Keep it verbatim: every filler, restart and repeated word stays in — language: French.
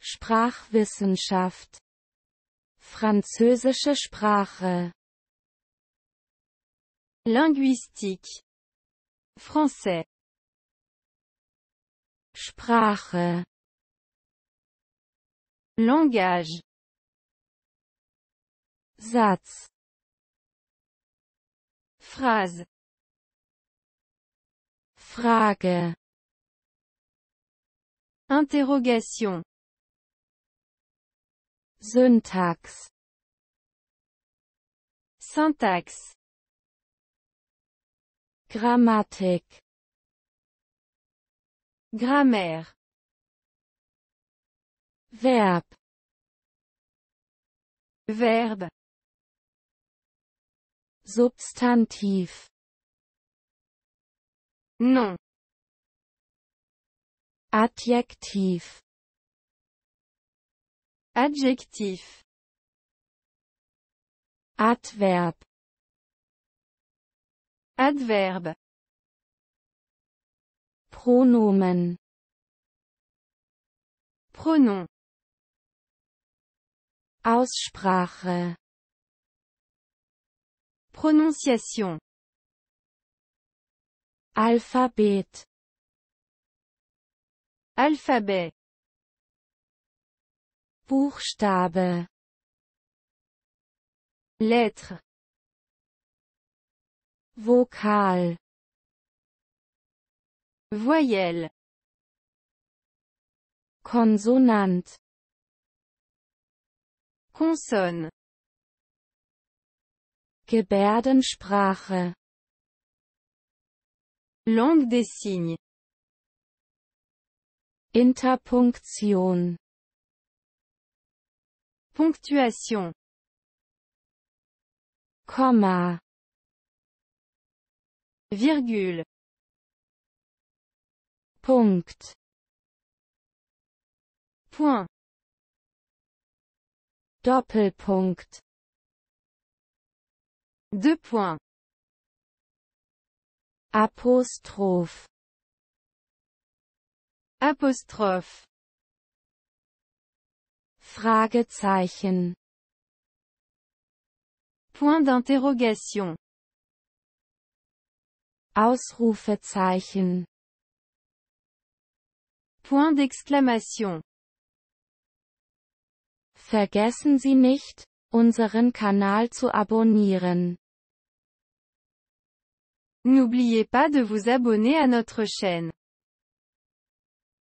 Sprachwissenschaft. Französische Sprache. Linguistique. Français. Sprache. Langage. Satz. Phrase. Frage. Interrogation. Syntax. Syntaxe. Grammatik. Grammaire. Verb. Verbe. Substantiv. Nom. Adjektiv. Adjectif. Adverb. Adverbe. Pronomen. Pronom. Aussprache. Prononciation. Alphabet. Alphabet. Buchstabe. Lettre. Vokal. Voyelle. Konsonant. Consonne. Gebärdensprache. Langue des signes. Interpunktion. Ponctuation. Komma. Virgule. Punkt. Point. Doppelpunkt. Deux points. Apostroph. Apostrophe. Fragezeichen. Point d'interrogation. Ausrufezeichen. Point d'exclamation. Vergessen Sie nicht, unseren Kanal zu abonnieren. N'oubliez pas de vous abonner à notre chaîne.